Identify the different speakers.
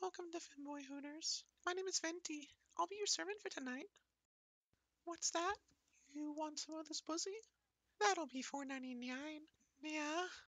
Speaker 1: Welcome to femboy hooters. My name is Venti. I'll be your servant for tonight. What's that? You want some of this pussy? That'll be $4.99. Yeah?